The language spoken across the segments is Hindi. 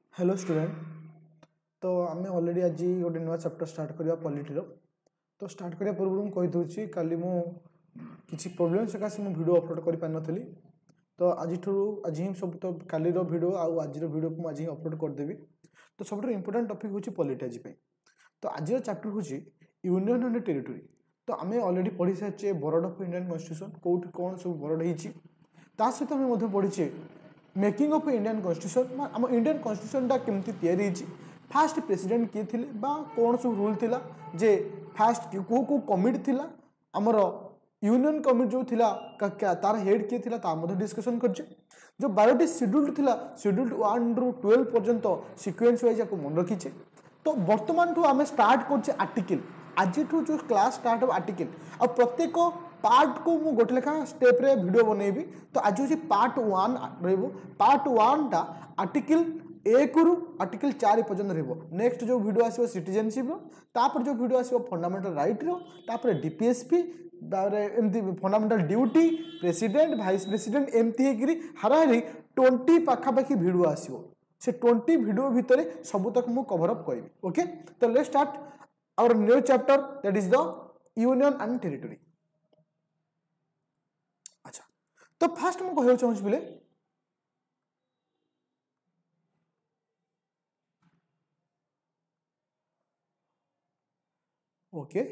Hello student. तो आम ऑलरेडी आज गोटे नुआ चैप्टर स्टार्ट करवा पॉलिटी तो स्टार्ट करने पूर्व मुझे कहीदे काली किसी प्रोब्लेम सकाशे मुझे वीडियो अपलोड कर पारि नी तो आज ही सब तो काली वीडियो आज वीडियो को आज ही अपलोड करदेवी। तो सब इंपोर्टेंट टॉपिक हूँ पॉलिटी आज तो आज चैप्टर हूँ यूनियन एंड टेरिटोरी। तो आम ऑलरेडी पढ़ी सारी बरड ऑफ इंडियन कॉन्स्टिट्यूशन कौट कौन सब बरड होता सहित आम पढ़ीचे मेकिंग ऑफ इंडियन कॉन्स्टिट्यूशन आम इंडियन कॉन्स्टिट्यूशन केमती तैयारी फास्ट प्रेसिडेंट किए थे कौन सब रूल थिला जे फास्ट को कमिटी थिला आमर यूनियन कमिटी जो थिला तार हेड किए थिला ता डिस्कशन करछे। जो 12टी शेड्यूल थिला शेड्यूल 1 ରୁ 12 पर्यंत सीक्वेंस वाइज को मन रखीचे। तो वर्तमान ठू आम स्टार्ट करछे आर्टिकल आज जो क्लास स्टार्ट हो आर्टिकल आ प्रत्येक पार्ट को मु गोटे लेखा स्टेप रे वीडियो बनैबी। तो आज हूँ पार्ट 1 रहिबो पार्ट 1 टा आर्टिकल 1 रु आर्टिकल 4 पर्यंत रहिबो। नेक्स्ट जो वीडियो आसीबो सिटीजनशिप रो तापर जो वीडियो आसीबो फंडामेंटल राइट रो तापर डीपीएसपी तारे एमती fundamental duty president vice president एमती हेकरी हाराहारी 20 पाखापाखी वीडियो आसीबो। से 20 वीडियो भितर सब तक मु कवर अप करिबी। ओके तो let's start our new chapter that is the union and territory. अच्छा तो फास्ट मु कहयो चाहूँ बोले ओके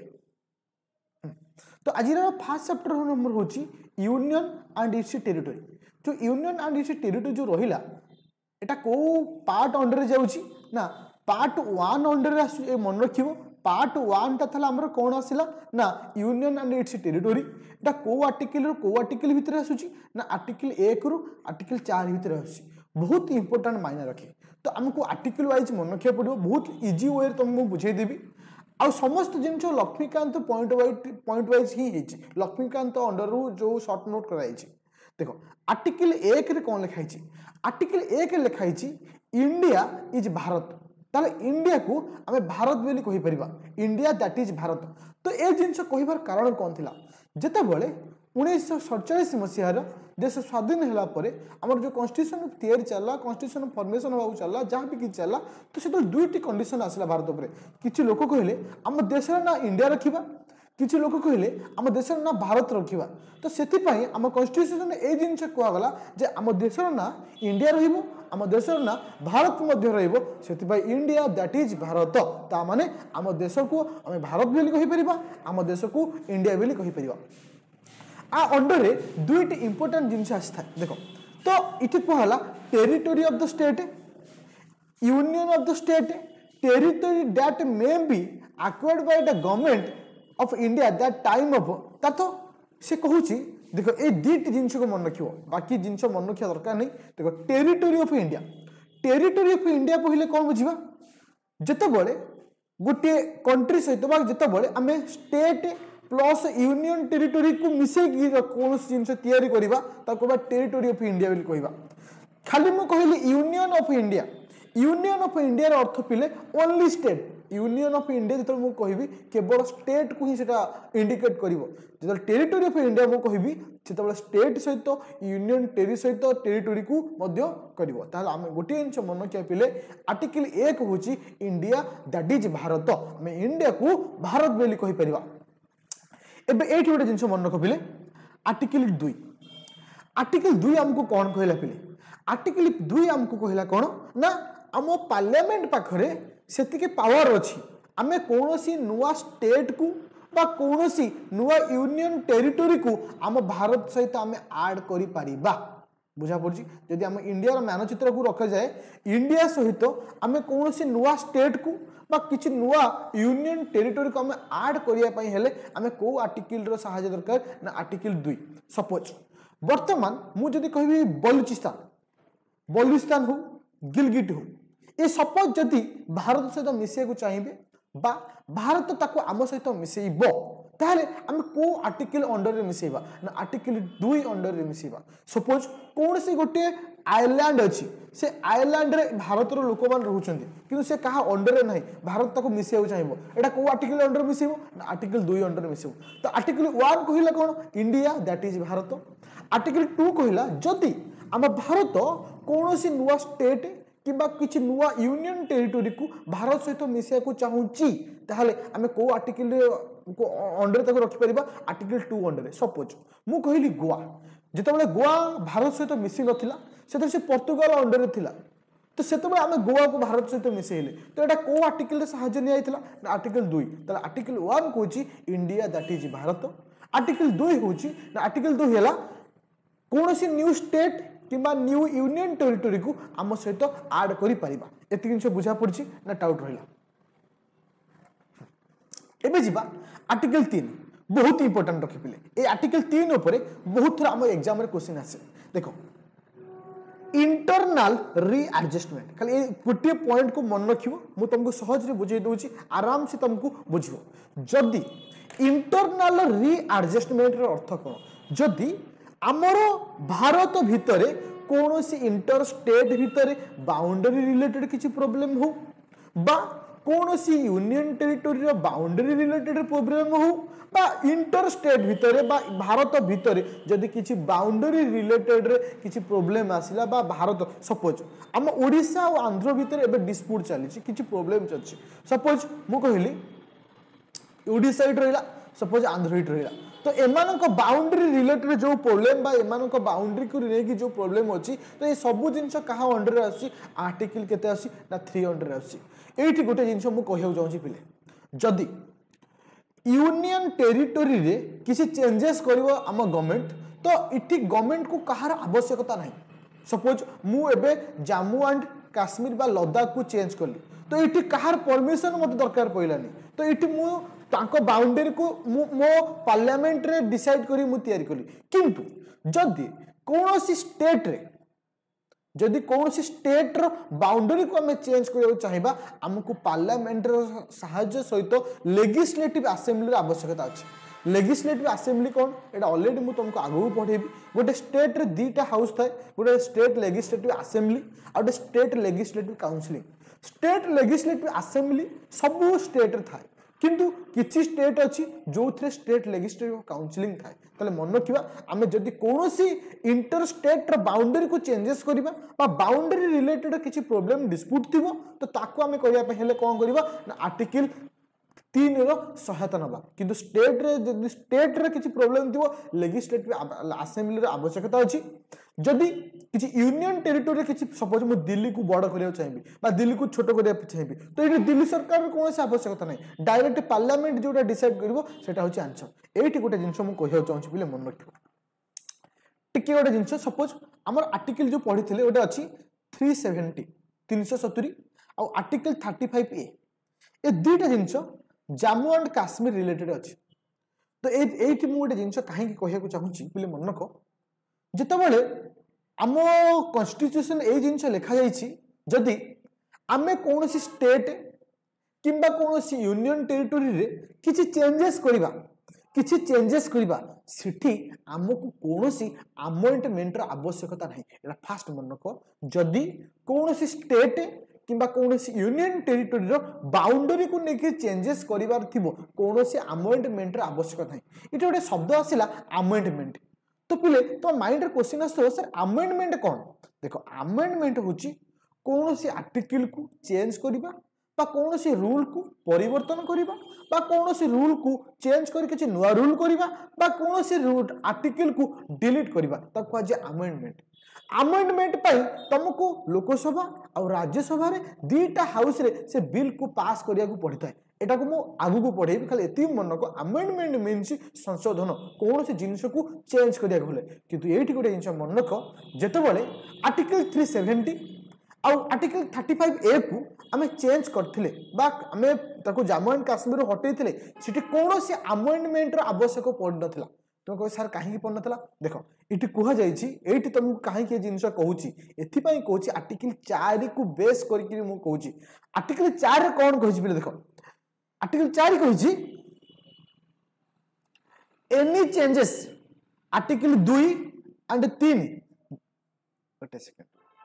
तो आज फास्ट चैप्टर नंबर होची यूनियन एंड इट्स टेरिटरी। जो यूनियन एंड इट्स टेरिटरी जो रहिला एटा को पार्ट अंडर जाउची ना पार्ट 1 अंडर आसु मन रखिबो। पार्ट 1 टा थला हमर कोन आसिला ना यूनियन एंड इट्स टेरिटरी एटा को आर्टिकल भीतर आसुची ना आर्टिकल 1 रु आर्टिकल 4 भीतर आसुची। बहुत इंपोर्टेंट मायने रखे तो हमको आर्टिकल वाइज मन रखिया पड़ो। बहुत इजी वे तुमको बुझे देबी आ समस्त जिन लक्ष्मीकांत पॉइंट वाइज ही लक्ष्मीकांत अंडर जो शॉर्ट नोट कराई देखो आर्टिकल 1 रे कौन लिखाई आर्टिकल 1 लिखाई इंडिया इज भारत ताले इंडिया को आम भारत बोली कहि परिबा इंडिया दैट इज भारत। तो ए जिनस कहिबार कारण कौन थिला जेते बेले 1947 मसीहार देश स्वाधीन होला परे हमर जो कॉन्स्टिट्यूशन तैयारी चलला कॉन्स्टिट्यूशन फॉर्मेशन होबा चलला जहां भी कि चलला तो से दुईटी कंडीशन आसला भारत ऊपर। किछि लोक कहले हम देश ना इंडिया रखिबा किछि लोक कहले हम देश ना भारत रखिबा। तो सेति पई हम कॉन्स्टिट्यूशन ए जिनस कहवा गला जे हम देश ना इंडिया रहिबो आम देश ना भारत मध्य रहिबो सेति पई इंडिया दैट इज भारत। ता माने आम देश को आम भारत बोली कहि परिबा आम देश को इंडिया बोली कहि परिबा। आ अंडर रे दुईटी इंपोर्टेंट जिनस आस्था देखो तो इति कहला territory of the state union of the state territory that may be acquired by the government of India that time of ता तो से कहूची देखो ए दुईटी जिनस को मन रखियो बाकी जिनस मन रखिया दरकार नहीं। देखो टेरिटरी ऑफ इंडिया पहिले कौन बुझिबा जते बळे गोटे कंट्री सहित बा जते बळे आमे स्टेट प्लस यूनियन टेरिटरी को मिसे कौन जिनस तैयारी करबा ताको बा टेरिटरी ऑफ इंडिया बोली कहबा। खाली मु कहली यूनियन ऑफ इंडिया रो अर्थ पिले only state union of India जत मु कहबी केवल स्टेट को ही सेटा indicate करिवो। Jat territory of India मु कहबी सेतबे स्टेट सहित यूनियन टेरि सहित टेरिटरी को मध्य करिवो। ताले हम गोटे जिनस मन के पिले आर्टिकल 1 होची इंडिया दैट इज भारत हम इंडिया को भारत बोली कहि परिबा। एबे एठी गोटे जिनस मन रख पिले आर्टिकल 2 हमको कौन कहला पिले आर्टिकल 2 हमको कहला कौन ना आम पार्लियामेंट पाखरे सेतिके पावर अछि आमे कोनोसी नुआ स्टेट को बा कोनोसी नुआ यूनियन टेरिटरी को आम भारत सहित आमे ऐड करि परिबा। बुझा पड़छि यदि आम इंडिया रो मानचित्र को रखा जाए इंडिया सहित आमे कोनोसी नुआ स्टेट को बा किछि नुआ यूनियन टेरिटरी को आम ऐड करिया पई हेले आमे को आर्टिकल रो सहायता दरकार ना आर्टिकल 2। सपोज वर्तमान मु जदि कहबी बलुचिस्तान हो गिलगिट हो ए सपोज जदि भारत सहित मिसे को चाहिए बा भारत ताको आम सहित मिसेइबो ताहले हम को आर्टिकल अंडर रे मिसेबा ना आर्टिकल 2 अंडर रे मिसेबा। सपोज कौन सी गोटे आइलैंड अछि से आइलैंड रे भारत रो लोक मान रहउछन्ती किंतु से कहा अंडर रे नाही भारत ताको मिसेउ चाहिबो एटा को आर्टिकल अंडर मिसेबो ना आर्टिकल 2 अंडर मिसेबो। तो आर्टिकल 1 कहिला कोन India that is Bharat. Article 2 कहिला जदि हम भारत कौन सी नुआ स्टेट किबा किछि नुआ यूनियन टेरिटोरी को भारत सहित मिसिया को चाहूची ताहले आमे को आर्टिकल को अंडर तक रखि परिबा आर्टिकल 2 अंडर सपोज मु कहली गोवा जेतबेले गोवा भारत सहित मिसी नथिला सेते से पोर्तुगाल अंडर थिला तो सेतबेले आमे गोवा को भारत सहित मिसेले तो एटा को आर्टिकल रे सहायता नि आइथिला आर्टिकल 2 ताले आर्टिकल 1 कोची India that is Bharat article 2 होची ना आर्टिकल 2 हैला कोनोसी न्यू स्टेट किंबा न्यू यूनियन टेरिटोरी को आम सहित ऐड करि परिबा एति जिंस बुझा पड़छि ना डाउट रहिला एबे जिबा आर्टिकल 3 बहुत इंपोर्टेंट रखि पिले ए आर्टिकल 3 ऊपर बहुत थोड़ा हम एग्जाम रे क्वेश्चन आसे देखो इंटरनल रीएडजस्टमेंट खाली ए गोटे पॉइंट को मन रखिबो मु तुमको सहज रे बुझे दोछि आराम से तुमको बुझिबो जदी इंटरनल रीएडजस्टमेंट रो अर्थ कोन जदी आमर भारत भितर कौन सी इंटर स्टेट भितर बाउंड्री रिलेटेड किसी प्रॉब्लम हो बा कौन सी यूनियन टेरिटोरी रो बाउंड्री रिलेटेड प्रॉब्लम हो बा इंटर स्टेट भितर बा भारत भितर जदि किसी बाउंड्री रिलेटेड रे किसी प्रॉब्लम आसिला बा भारत सपोज हम ओडिशा और आंध्र भितर एबे डिस्प्यूट चली किसी प्रॉब्लम चलछि सपोज मु कहली ओडिशा इट रहिला सपोज आंध्र इट रहिला तो एमान को बाउंड्री रिलेटेड जो प्रॉब्लम बा एमान को बाउंड्री को लेके जो प्रॉब्लम अछि तो ये सब जिंस कहा अंडर आसी आर्टिकल केते आसी ना 3 अंडर आसी एठी गोटे जिंस मु कहियो जाउची पिले जदी यूनियन टेरिटोरी रे किसी चेंजेस करिवो हम गवर्नमेंट तो इठी गवर्नमेंट को कहार आवश्यकता नहीं सपोज मु एबे जम्मू एंड काश्मीर बा लद्दाख को चेंज करली तो इठी कहार परमिशन मत दरकार पइलानी तो इठी मु तांको बाउंड्री को मो पार्लियामेंट रे डिसाइड करी मु तयारी कली किंतु जदी कोनोसी स्टेट रे जदी कोनोसी स्टेट रो बाउंड्री को हमें चेंज करियो चाहिबा हमकु पार्लियामेंट रो सहायता सहित लेजिस्लेटिव असेंबली रो आवश्यकता अछि लेजिस्लेटिव असेंबली कोन एटा ऑलरेडी मु तुमको आगु पढेबी गोटे स्टेट रे दीटा हाउस थाए गोटे स्टेट लेजिस्लेटिव असेंबली और state legislative counselling state legislative assembly सब स्टेट रे थाए किंतु किछि स्टेट अछि जो थे स्टेट लेजिस्लेटिव काउंसिलिंग थाए तले मन रखिबा आमे जदी कोनोसी इंटर स्टेट रो बाउंड्री को चेंजेस करिबा बा बाउंड्री रिलेटेड किछि प्रॉब्लम डिस्प्यूट थिबो तो ताको आमे करिया पे हेले कोन करिबा ना आर्टिकल 3 रो सहायता नबा किंतु स्टेट रे जदी स्टेट रे किछि प्रॉब्लम थिबो लेजिस्लेटिव असेंबली रो आवश्यकता अछि जदी किछि यूनियन टेरिटोरी किछि सपोज मु दिल्ली को बड़ करिया चाहिबी बा दिल्ली को छोट करिया चाहिबी तो एठी दिल्ली सरकार रो कोनोसी आवश्यकता नै डायरेक्ट पार्लियामेंट जोटा डिसाइड करबो सेटा होछि आंसर एठी गोटे जिंस मु कहियो चाहूछि बिले मन रखियो टिके गोटे जिंस सपोज हमर आर्टिकल जो पढिथिले ओटा अछि 370 370 आ आर्टिकल 35A ए दुईटा जिंस जम्मू एंड काश्मीर रिलेटेड अछि तो एठी मु गोटे जिंस काहे कि कहिया को चाहूछि बिले मन रखो जेतबेले आम कॉन्स्टिट्यूशन ए जिंस लिखा जाइछि जदि आमे कोनोसी स्टेट किंबा कोनोसी यूनियन टेरिटोरी रे किछि चेंजेस करिबा सिठी हमकु कोनोसी अमेंडमेंट रो आवश्यकता नाही एटा फास्ट मन रखो जदि कोनोसी स्टेट किंबा कोनोसी यूनियन टेरिटोरी रो बाउंड्री को लेके चेंजेस करिवार थिबो कोनोसी अमेंडमेंट रो आवश्यकता नाही इटा गोटे शब्द आसिला अमेंडमेंट तो पिले तो माइंड रे क्वेश्चन आसो सर अमेंडमेंट कौन देखो अमेंडमेंट होची कोनोसी आर्टिकल को चेंज करिबा बा कोनोसी रूल को परिवर्तन करिबा बा कोनोसी रूल को चेंज करि किछि नुवा रूल करिबा बा कोनोसी रूल आर्टिकल को डिलीट करिबा ताको आज अमेंडमेंट अमेंडमेंट पाई तुमको लोकसभा और राज्यसभा रे दीटा हाउस रे से बिल को पास करिया को पड़िता एटा को मु आगु को पढेबी खाली एती मन को अमेंडमेंट मीन्स संशोधन कोन से जिंस को चेंज करिया होले किंतु एठी गोटे जिंस मन को जेतेबेले आर्टिकल 370 आ आर्टिकल 35A को आमे चेंज करथिले बा आमे ताको जम्मू एंड काश्मीर हटेइथिले सिटी कोन से अमेंडमेंट रो आवश्यक पड़ नथिला तुम कह सर कहीं पड़ नथिला देखो इटी कुहा जाइछि एठी तुम कहीं के जिंस कहूची एथि पई कहूची आर्टिकल 4 को बेस करके मु कहूची आर्टिकल 4 रे कोन कहूची बिले देखो आर्टिकल 4 कहूची any changes article 2 and 3 wait second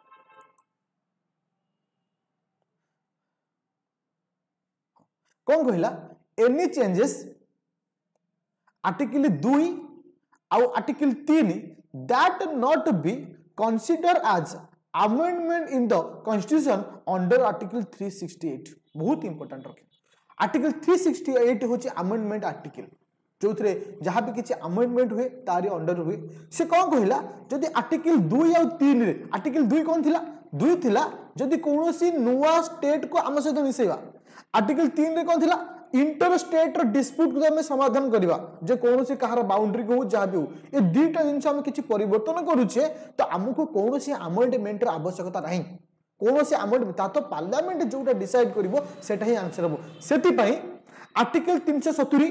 कौन कहला एनी चेंजेस आर्टिकल 2 आउ article 3 that not be considered as amendment in the constitution under article 368 बहुत इंपोर्टेंट रखे आर्टिकल 368 होची अमेंडमेंट आर्टिकल जो थे जहाँ भी किसी अमेंडमेंट हुए तारी अंडर हुए से कौन कहला जदि आर्टिकल 2 और 3 रे आर्टिकल 2 कौन थिला 2 थिला जदि कोनोसी नुआ स्टेट को आम सहित मिसेवा आर्टिकल 3 रे कौन थिला इंटर स्टेट डिस्प्यूट को समाधान करवा जे कौन से कहार बाउंड्री को जहाँ भी हो ये दुईटा जिन आम किसी परिवर्तन करुचे तो आमको कौन से अमेंडमेंट आवश्यकता नहीं कौन से अमेंडमेंट तो पार्लियामेंट जोटा डिसाइड करिवो सेटा ही आंसर हम से आर्टिकल 370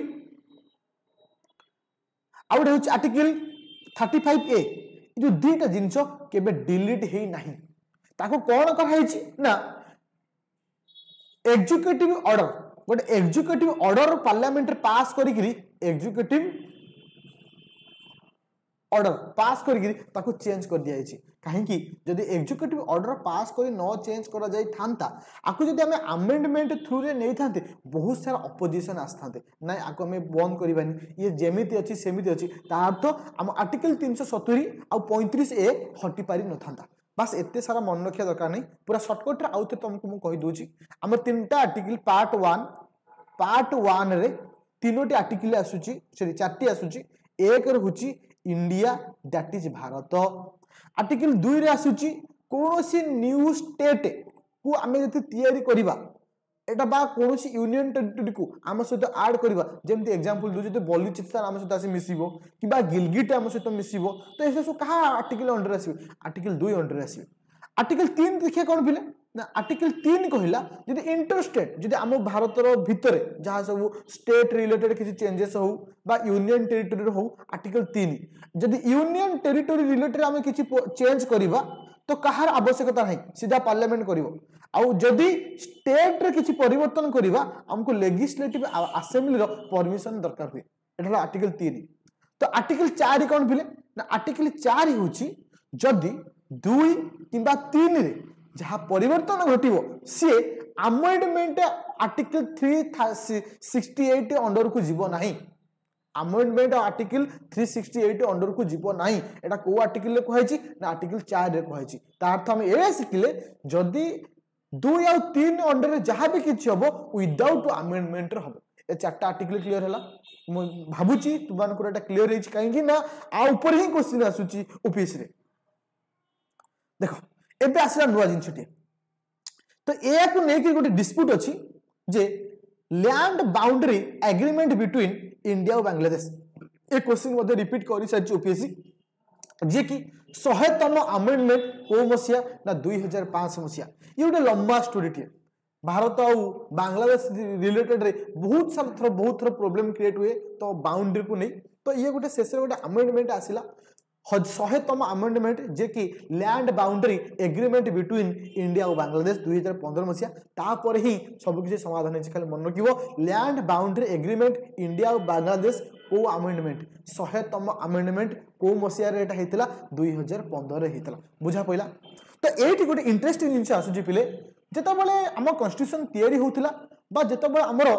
आउट होची आर्टिकल 35A जो दुईटा जिनस केबे डिलीट हे नाही ताको कोन कराइछि ना एग्जीक्यूटिव ऑर्डर गोटे एग्जीक्यूटिव ऑर्डर पार्लियामेंट पास करिकरी एग्जीक्यूटिव ऑर्डर पास करिकरी ताको चेंज कर दिया जाइछि काहेकि जदि एग्जीक्यूटिव ऑर्डर पास करी न चेंज करा जाई थांता आकु जदि हमें अमेंडमेंट थ्रू रे नै थांते बहुत सारा अपोजिशन आस्थांते नै आकु हमें बंद करबानी ये जेमिति अछि सेमिति अछि ता अर्थ हम आर्टिकल 370 आ 35A हटि पारि न थांता बस एते सारा मन रखिया दरकार नहीं पूरा शॉर्टकट रे आउते तुमको मु कहि दोछि हमर तीनटा आर्टिकल पार्ट 1 रे तीनोटी आर्टिकल आसुची सॉरी चारटी आसुची एक रे होची India that is Bharat article 2 रे आसुची कोनोसी न्यू स्टेट को आमे जति तयारी करिबा एटा बा कोनोसी यूनियन टेरिटरी को आम सहित ऐड करिबा जेमति एग्जांपल दु जति बलूचिस्तान आम सहित आसी मिसिबो किबा गिलगिट आम सहित मिसिबो तो एसे सो कहा आर्टिकल अंडर आसी आर्टिकल 2 अंडर आसी आर्टिकल 3 देखिए कोन बिले ना आर्टिकल 3 कहिला जदि इंटरस्टेट जदि आम भारतर भितरे जहाँ सब स्टेट रिलेटेड किसी चेंजेस हो बा यूनियन टेरिटरी हो आर्टिकल 3 जदि यूनियन टेरिटरी रिलेटेड आम किसी चेंज करिबा तो कहार आवश्यकता नहीं सीधा पार्लियामेंट करिवो आउ जदि स्टेट रे किसी परिवर्तन करिबा हमको लेजिस्लेटिव असेंबली रो परमिशन दरकार हुए एटा आर्टिकल 3 तो आर्टिकल 4 कोन फिले ना आर्टिकल 4 होची जदि 2 किबा 3 रे जहाँ परिवर्तन घटिवो सी अमेंडमेंट आर्टिकल 368 अंडर को जीव नहीं अमेंडमेंट आर्टिकल 368 अंडर को जीव नहीं एटा को आर्टिकल रे कहैछि ना आर्टिकल 4 रे कहैछि ता अर्थ हम ए सिखिले जदि 2 या 3 अंडर जहाँ भी किछि हबो विदाउट अमेंडमेंट रे हबो ए चारटा आर्टिकल क्लियर हला मु भाबुची तुमान को एटा क्लियर हेछि काहेकि ना आ ऊपर ही क्वेश्चन आसुची ऑफिस रे देखो एबे आसला नुवा जिनछटी तो एया को नै कि गोटे डिस्प्यूट अछि जे land boundary agreement between India और बांग्लादेश ए क्वेश्चन मध्ये रिपीट करि साइछ ओपीएससी जे कि 100तम अमेंडमेंट को मसिया ना 2005 मसिया ये गोटे लंबा स्टोरी टे भारत और बांग्लादेश रिलेटेड रे बहुत थर प्रॉब्लम क्रिएट हुए तो बाउंड्री को नहीं तो ये गोटे शेष गोटे अमेंडमेंट आसिला 100तम अमेंडमेंट जे कि land boundary agreement between India और बांग्लादेश 2015 मसिया तापर ही सब किसी समाधान है खाली मन रखिबो लैंड बाउंड्री एग्रीमेंट इंडिया और बांग्लादेश को अमेंडमेंट 100तम अमेंडमेंट को मसिया रे एटा हेतिला 2015 रे हेतिला बुझा पइला तो एठी गोटे इंटरेस्टिंग जिंस आसुची पिले जेता बेले हम कॉन्स्टिट्यूशन तयारी होतिला बा जेता बेले हमरो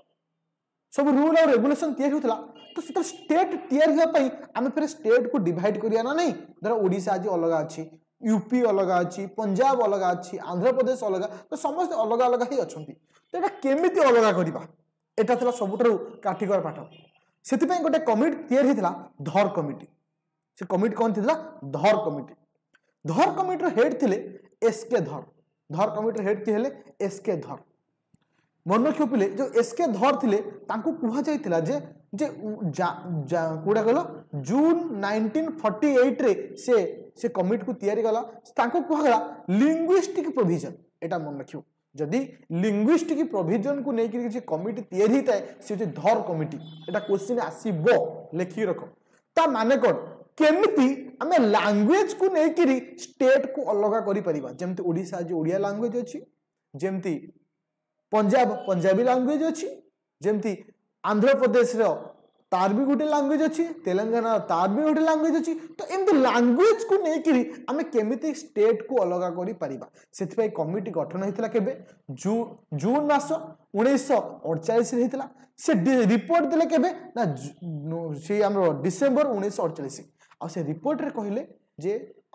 सब रूल और रेगुलेशन तयारी होतिला तो सेटा स्टेट तयारी हुआ पई आमे फिर स्टेट को डिवाइड करिया ना नहीं धर ओडिसा आज अलग अछि यूपी अलग अछि पंजाब अलग अछि आंध्र प्रदेश अलग तो समस्त अलग अलग ही अछंती तो एटा केमिति अलग करिबा एटा थला सबुटर काठिकर पाठ सेति पई गोटे कमिटी तयारी हितला धर कमिटी से कमिटी कोन थिला धर कमिटी रो हेड थिले एसके धर कमिटी रो हेड थिले एसके धर मन रखियो पिले जो एसके धर थिले तांको कुहा जायतिला जे जे कोडा कहलो जून 1948 रे से कमिटी को तयारी गला तांको कुहा गला लिंग्विस्टिक प्रोविजन एटा मन रखियो जदि लिंग्विस्टिक प्रोविजन को नेकी किसी कमिटी तयारी ताए से जे धर कमिटी एटा क्वेश्चन आसीबो लेखि रखो ता माने कोन केमिति हमें लैंग्वेज को नेकी स्टेट को अलग करि परिबा जेमति ओडिसा जे ओडिया लैंग्वेज अछि जेमति पंजाब पंजाबी लैंग्वेज अछि जेमति आंध्र प्रदेश रो तार भी गोटे लैंग्वेज अच्छी तेलंगाना तार भी गोटे लैंग्वेज अच्छी तो एमती लैंग्वेज को लेकिन आम केमिति स्टेट को अलग करि परिबा सेथिपई कमिटी गठन हेतिला केबे जून मास 1948 रे हेतिला से रिपोर्ट देले केबे ना से हमरो डिसेंबर 1948 आ से रिपोर्ट रे कहिले जे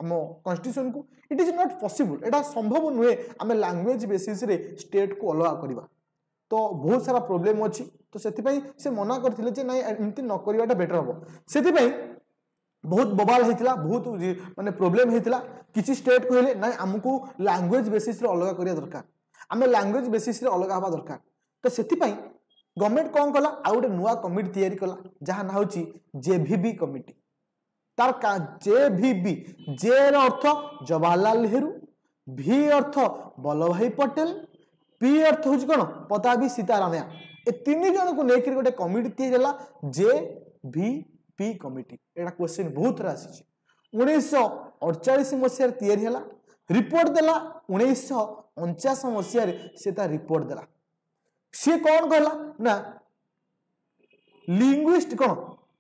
आम कॉन्स्टिट्यूशन को इट इज नॉट पॉसिबल एटा संभव नुहे आम लैंग्वेज बेसिस रे स्टेट को अलग करवा तो बहुत सारा प्रॉब्लम अच्छी तो से मना करथिले जे नहीं एमती न करवाटा बेटर हम से बहुत बवाल होता बहुत माने प्रॉब्लम होता किसी स्टेट कहले ना आमको लैंग्वेज बेसिस रे अलग करिया दरकार आम लैंग्वेज बेसिस रे अलग हवा दरकार तो से गवर्नमेंट कौन कला आ गोटे नुआ कमिटी तैयारी कला जहाँ ना होची जेवीबी कमिटी तार का जेवीबी जे अर्थ जवाहरलाल नेहरू भी अर्थ वल्लभ भाई पटेल पी अर्थ हूँ कौन पताबी सीतारामैया ए तीन जन को लेकर गोटे कमिटी तैयारी जेवीपी कमिटी एटा क्वेश्चन बहुत थर आसी 1948 मसीह तैयारी है रिपोर्ट देला 1949 मसीह से रिपोर्ट देला सी कौन कहला ना लिंग्विस्ट कौन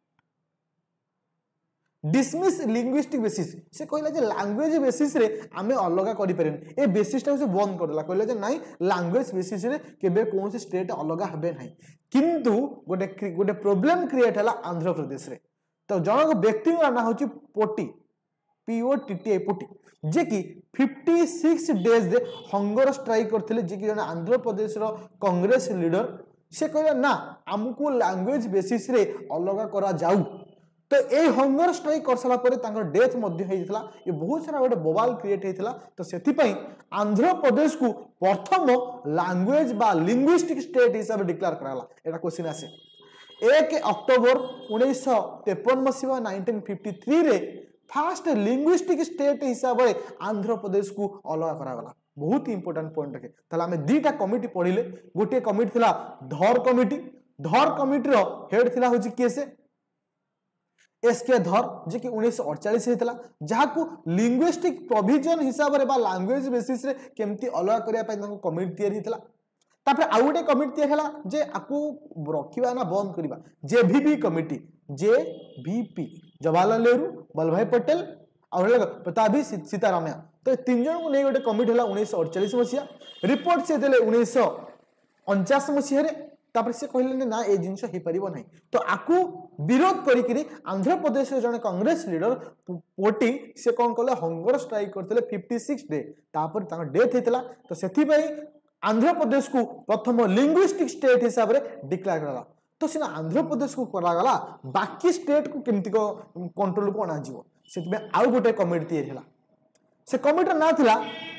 डिसमिस लिंग्विस्टिक बेसिस से कहला जे लैंग्वेज बेसिस रे आमे अलग करि परन ए बेसिस टा से बंद करला कहला जे नाही लैंग्वेज बेसिस रे केबे कोन से स्टेट अलग हबे नाही किंतु गोटे प्रॉब्लम क्रिएट हला आंध्र प्रदेश रे तो जनक व्यक्ति ना होची पोटी POTTI पोटी जे कि 56 डेज दे हंगर स्ट्राइक करथिले जे कि जने आंध्र प्रदेश रो कांग्रेस लीडर से कहला ना हमको लैंग्वेज बेसिस रे अलग करा जाऊ तो ये हंगर स्ट्राइक कर सारा पर डेथ होता ये बहुत सारा गोटे बवाल क्रिएट होता तो से आंध्र प्रदेश को प्रथम लैंग्वेज बा लिंग्विस्टिक स्टेट हिसाब से डिक्लेयर कराला एटा क्वेश्चन आसे 1 अक्टोबर 1953 मसीहा 1953 रे फास्ट लिंग्विस्टिक स्टेट हिसाब से आंध्र प्रदेश को अलग करागला बहुत इंपोर्टेंट पॉइंट रखे ताला हमें दीटा कमिटी पढ़िले गोटे कमिटी थिला धर कमिटी रो हेड थिला होची केसे एसके धर जे कि 1948 हेतला जहा को लिंग्विस्टिक प्रोविजन हिसाब रे बा लैंग्वेज बेसिस रे केमती अलग करिया पय ताको कमिटी तैयारी हेतला तापर आउ गोटे कमिटी तैयारी हला जे आकू रखिबा ना बंद करिबा JVP committee JVP Jawaharlal Nehru Vallabhbhai Patel और पताबी सीतारामैया तो तीन जन को नहीं गोटे कमिटी हला 1948 मसीहा रिपोर्ट से देले 1949 मसीहा रे तापर से कहले ना ए जिंस हे परिबो नाही तो आकू विरोध करिकरी आंध्र प्रदेश जने कांग्रेस लीडर पोटी से कौन कले हंगर स्ट्राइक करथिले 56 डे तापर ताका डेथ हेतला तो सेथि पई आंध्र प्रदेश को प्रथम लिंग्विस्टिक स्टेट हिसाब रे डिक्लेयर करला तो सिना आंध्र प्रदेश को करा गला बाकी स्टेट को केमती को कंट्रोल को आना जीवो सेति में आउ गोटे कमिटी तैयारी हला से कमिटी ना थिला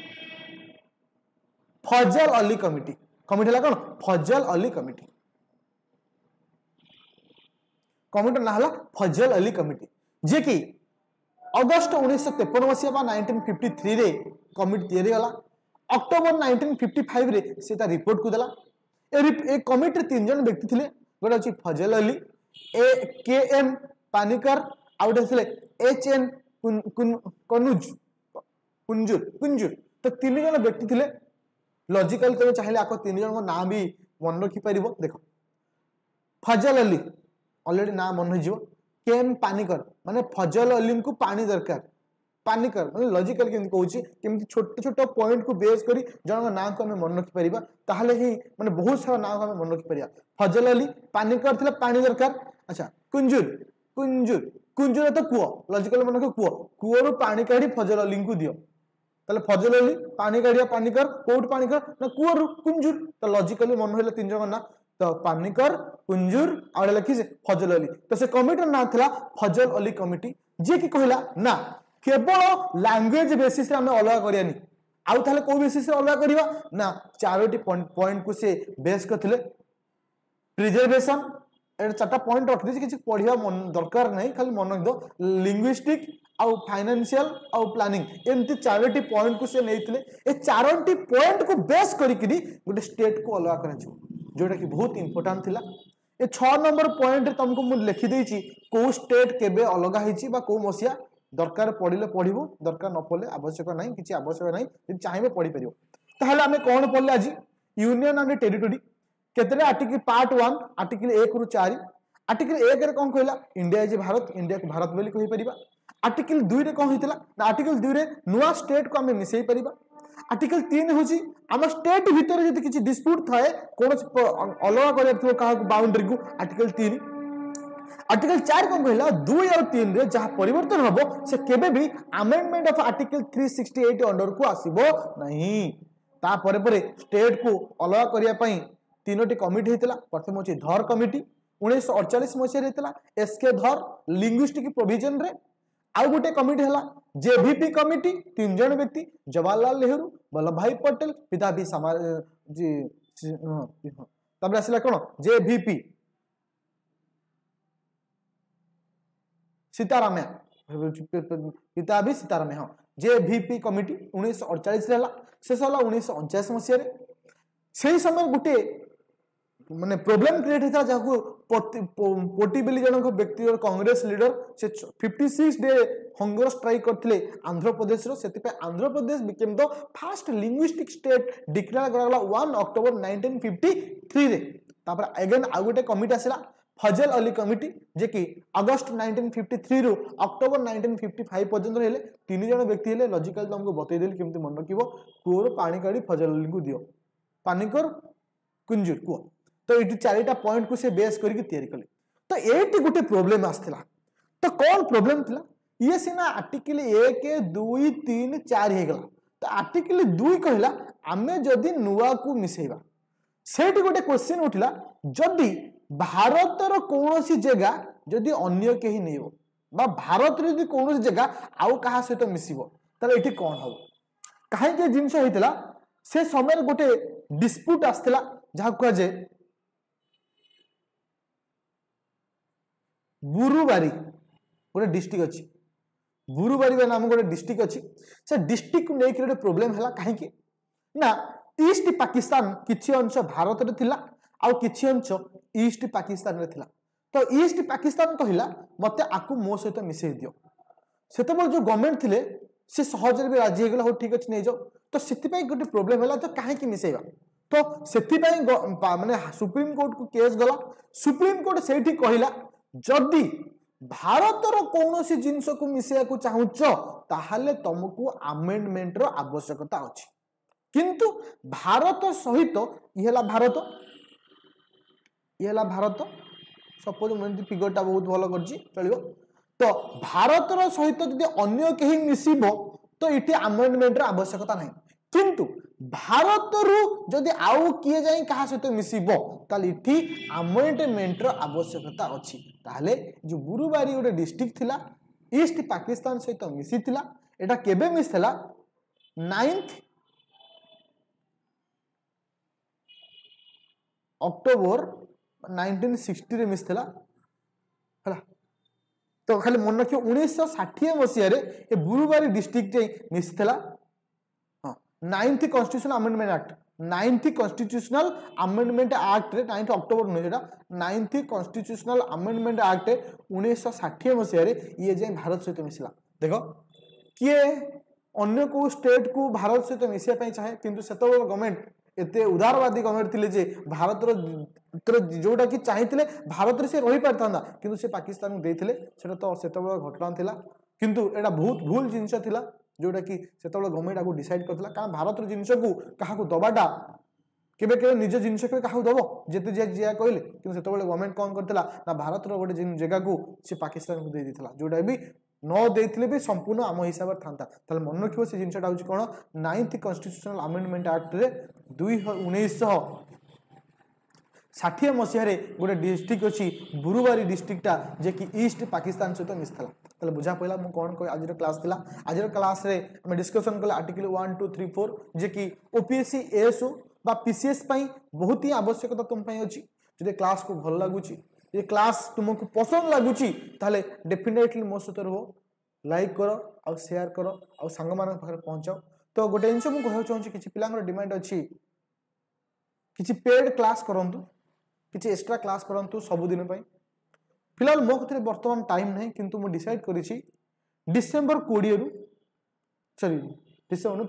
फजल अली कमिटी ला कौन फजल अली कमिटी ना हला फजल अली कमिटी जे कि अगस्त 1953 मसीहा 1953 रे कमिटी तैयारी हला अक्टोबर 1955 रे सेता रिपोर्ट को देला ए कमिटी रे तीन जन व्यक्ति थिले गोटे अछि फजल अली KM पानिकर आउटे थिले HN कुंजुर तो तीन जन व्यक्ति थिले लॉजिकल तो चाहिए आपको तीन जन को नाम भी मन रखी पार देखो फजल अली ऑलरेडी ना मन हो KM पानिकर माने फजल अली को पानी दरकार पानिकर माने लॉजिकल केमती कहूची केमती छोट छोट पॉइंट को बेस करी जन नाम को हमें मन रखी परिबा ताहले ही माने बहुत सारा नाम को हमें मन रखी परिबा फजल अली पानिकर थिला पानी दरकार अच्छा कुंजुर तो कुओ लॉजिकल मन को कुओ रो पानी काढी फजल अली को दियो ताले फजल अली पानी काढिया पानिकर कोट पानिकर ना कुओ रो कुंजुर तो लॉजिकली मन होले तीन जन ना तो पानिकर कुंजुर और लिखी से फजल अली तो से कमिटी ना थिला फजल अली कमिटी जे कि कहला ना केवल लैंग्वेज बेसिस रे हमें अलग करियानी आउ थाले को बेसिस रे अलग करिवा ना चारोटी पॉइंट को से बेस करथिले प्रिजर्वेशन एट चारटा पॉइंट रख दे किसी पढ़िया दरकार नहीं खाली मन रख दो लिंग्विस्टिक आउ फाइनेंशियल आउ प्लानिंग एमती चारोटी पॉइंट को से नैथिले ए चारोटी पॉइंट को बेस करिकरी गोटे स्टेट को अलग करा जो जोटा कि बहुत इंपोर्टेंट थिला ए 6 नंबर पॉइंट रे तुमको मु लिखि देछि को स्टेट केबे अलग हिची बा को मसिया दरकार पढ़िले पढ़िबो दरकार न पढ़ले आवश्यक नहीं किछि आवश्यक नहीं यदि चाहिबे पढ़ि परिबो ताहले हमें कोन पढ़ले आज यूनियन एंड टेरिटरी केतरे आर्टिकल पार्ट 1 आर्टिकल 1 रु 4 आर्टिकल 1 रे कोन कहला इंडिया इज भारत इंडिया को भारत बोली कहि परिबा आर्टिकल 2 रे कोन हितला ना आर्टिकल 2 रे नुवा स्टेट को हमें मिसई परिबा आर्टिकल 3 होची हम स्टेट भीतर जदि किछि डिस्प्यूट थाए कोन अलग करे थो का बाउंड्री को आर्टिकल 3 आर्टिकल 4 कौन कहला 2 और 3 रे जहां परिवर्तन हबो से केबे भी अमेंडमेंट ऑफ आर्टिकल 368 अंडर को आसीबो नहीं ता परे परे स्टेट को अलग करिया पई तीनोटी कमिटी हेतला प्रथम होची धर कमिटी 1948 मसिया हेतला एसके धर लिंग्विस्टिक प्रोविजन रे आउ गोटे कमिटी हला जेवीपी कमिटी 3 जन व्यक्ति जवाहरलाल नेहरू वल्लभ भाई पटेल पिता भी समाज जी तब आसला कोन जेवीपी सीतारामैया पिता भी सीतारामैया हाँ जेवीपी कमिटी 1948 रे हला शेष हला 1949 मसिया रे सेही समय गोटे माने प्रॉब्लम क्रिएट होता जाको पोटी बेली जनक व्यक्ति और कांग्रेस लीडर से 56 डे हंगर स्ट्राइक करथिले आंध्र प्रदेश रो सेति पे Andhra Pradesh became the first linguistic state declare करला 1 अक्टोबर 1953 रे तापर अगेन आ गोटे कमिटी आसिला फजल अली कमिटी जे कि अगस्त 1953 रो अक्टोबर 1955 पर्यंत हेले तीन जन व्यक्ति हेले लॉजिकल तुमको बतै देली केमति मन रखिबो कुओर पानी काढी फजल अली को दियो पानीकर कुंजुर कुओ तो ये चारिटा पॉइंट को से बेस करके तैयारी कले तो एटी गोटे प्रॉब्लम आसला तो कौन प्रॉब्लम थिला ये सिना आर्टिकल 1 2 3 4 हे गला तो आर्टिकल 2 कहला आमे जदी नुवा को मिसेबा सेठी गोटे क्वेश्चन उठिला जदी भारतर कोनोसी जगह जदी अन्य केही नेयो बा भारत रे जदी कोनोसी जगह आउ कहा सहित मिसिबो तले एठी कोन हो काहे जे जिंस होइतला से समय गोटे डिस्प्यूट आस्थिला जहा को जे बुरुबारी गोटे डिस्ट्रिक्ट अच्छी बुरुबारी नाम गोटे डिस्ट्रिक्ट अच्छी से डिस्ट्रिक्ट को लेकर गोटे प्रोब्लेम है कहीं ना ईस्ट पाकिस्तान किछि अंश भारत रे थिला आउ किछि अंश ईस्ट पाकिस्तान रे थिला तो ईस्ट पाकिस्तान कहला मते आकु मो सहित मिसै दियो सेते जो गवर्नमेंट थिले से सहज रे राजी हेगला हो ठीक अछि नै जाओ तो सेति पई गोटे प्रॉब्लम हैला तो काहे कि मिसैबा तो सेति पई माने सुप्रीम कोर्ट को केस गला सुप्रीम कोर्ट सेठी कहला जदि भारतर कौन सी जिनस को मिसेया को चाहूच ताहले तुमको अमेंडमेंट रो आवश्यकता अछि किंतु भारत सहित इहेला भारत सपोज मैं फिगर टा बहुत भलो करछि चलिबो तो भारत रो सहित जदि अन्य केही मिसिबो तो इठी अमेंडमेंट रो आवश्यकता नहीं किंतु भारत रु जदि आउ किए जाई कहा सहित मिसिबो ताल इठी अमेंडमेंट रो आवश्यकता अछि ताले जो बुरुबारी गोटे डिस्ट्रिक्ट थिला ईस्ट पाकिस्तान सहित मिसी थिला एटा केबे मिसला 9th अक्टोबर 1960 रे मिसला हला तो खाली मन रखियो 1960 मसिया रे ए बुरुबारी डिस्ट्रिक्ट जे मिसला 9th constitutional amendment act 9th constitutional amendment act रे 9th अक्टोबर न जेटा 9th कॉन्स्टिट्यूशनल अमेंडमेंट एक्ट 1960 मसिया रे ये जे भारत सहित मिसला देखो किए अन्य को स्टेट को भारत सहित मिसिया पई चाहे किंतु सेतो गवर्नमेंट एते उदारवादी गवर्नमेंट थिले जे भारत रो जोटा कि चाहिथिले भारत रे से रही पारतांदा किंतु से पाकिस्तान को देथिले सेटा तो सेतो घटना थिला किंतु एटा बहुत भूल जिंस थिला जोटा कि सेतबेले गवर्नमेंट आगु डिसाइड करथिला कारण भारत रो जिंस को काहा को दबाटा केबे केबे निज जिंस के काहा दबो जेते जे जिया कहले कि सेतबेले गवर्नमेंट कोन करथिला ना भारत रो गोटे जगह को से पाकिस्तान को दे दिथिला जोटा भी न देथिले भी संपूर्ण आम हिसाब थांता ताले मन रखियो से जिंसटा होची कोन 9th कॉन्स्टिट्यूशनल अमेंडमेंट एक्ट रे 1960 मसिया रे गोटे डिस्ट्रिक्ट अछि बुरुबारी डिस्ट्रिक्टटा जे कि ईस्ट पाकिस्तान सहित मिसथला ताले बुझा पहिला मु कोन कोइ आजिर क्लास थिला आजिर क्लास रे हम डिस्कशन कले आर्टिकल 1 2 3 4 जे कि ओपीएससी एएसओ बा पीसीएस पई बहुत ही आवश्यकता तुम पई अछि जदि क्लास को भल लागुची ये क्लास तुमको पसंद लागुची ताले डेफिनेटली मो सहित रहो लाइक करो और शेयर करो और संग मान पाखरे पहुंचाओ तो गोटे जिनस मु कहउ चाहूची किछि पिलांगर डिमांड अछि किछि पेड क्लास करंतु किछि एक्स्ट्रा क्लास करंतु सब दिन पई फिलहाल मो कथरे वर्तमान टाइम नहीं किंतु मु डिसाइड करिछि डिसेंबर 20 रु सॉरी डिसेंबर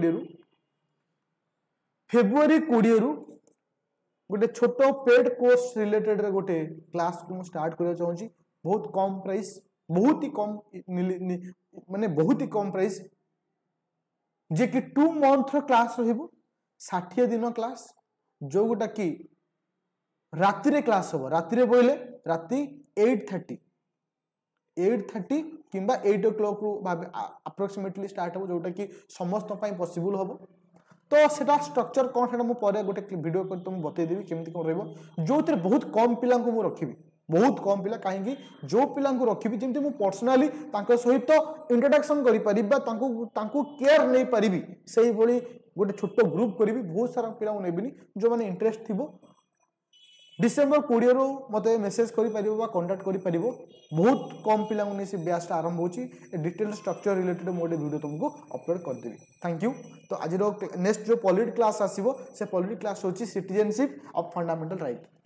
फेब्रुआरी 20 रु गोटे छोटो पेड कोर्स रिलेटेड रे गोटे क्लास को स्टार्ट करया चाहूची बहुत कम प्राइस बहुत ही कम माने बहुत ही कम प्राइस जे कि 2 मंथ रो क्लास रहिबो 60 दिन क्लास जो गोटा कि राति रे क्लास हो राति रे बोले राति 8:30 किंबा 8 o'clock रु अप्रोक्सीमेटली स्टार्ट हो जोटा कि समस्त पॉसिबल हम तो सेटा स्ट्रक्चर कौन से मुझे गोटे वीडियो कर तुम बतईदेवी केमती कौन रही जो बहुत कम पिला को रखी बहुत कम पिला कहीं जो पिला रखी जमी मुझे पर्सनाली सहित इंट्रोडक्शन केयर नहीं पारि से गोटे छोट ग्रुप करी बहुत सारा पिला नेबिनी जो मैंने इंटरेस्ट थी डिसेम्बर 20 रु मत मेसेज कर कंटाक्ट कर बहुत कम पिला से बैच आरंभ होची डिटेल स्ट्रक्चर रिलेटेड मोटे वीडियो तुमको अपलोड करदेवी थैंक यू तो आज नेक्स्ट जो पॉलिटी क्लास आसीबो से पॉलिटी क्लास होची सिटीजनशिप ऑफ फंडामेंटल राइट।